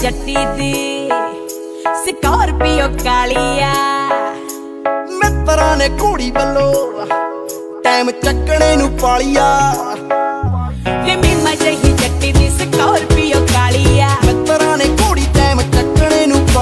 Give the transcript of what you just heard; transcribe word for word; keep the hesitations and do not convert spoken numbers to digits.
जट्टी दी Scorpio Kaliya मित्रा ने घोड़ी वल्लो टाइम चकने नू पालिया वे मीमा जही